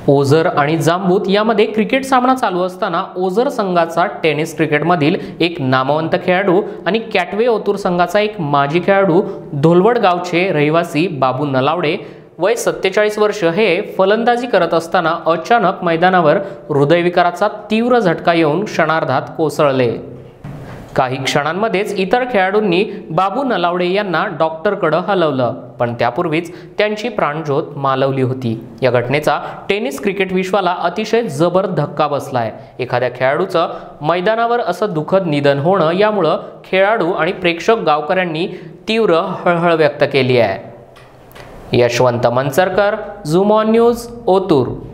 ओझर आणि जांबूत यामध्ये क्रिकेट सामना चालू असताना ओझर संघाचा टेनिस क्रिकेटमधील एक नामवंत खेळाडू आणि कॅटवे ओतूर संघाचा एक माजी खेळाडू धोलवड गावचे रहिवासी बाबू नलावडे वय 47 वर्ष हे फलंदाजी करत असताना अचानक मैदानावर हृदयविकाराचा तीव्र झटका येऊन क्षणार्धात कोसळले। काही क्षणांमध्येच इतर खेळाडूंनी बाबू नलावडे यांना डॉक्टरकडे हलवलं, पण त्यापूर्वीच त्यांची प्राणज्योत मालवली होती। या घटनेचा टेनिस क्रिकेट विश्वाला अतिशय जबर धक्का बसलाय। एखाद्या खेळाडूचं मैदानावर असं दुःखद निधन होणं यामुळे खेळाडू आणि प्रेक्षक गावकऱ्यांनी तीव्र हळहळ व्यक्त केली आहे। Yashwant Mancharkar, zoom on news, Otur.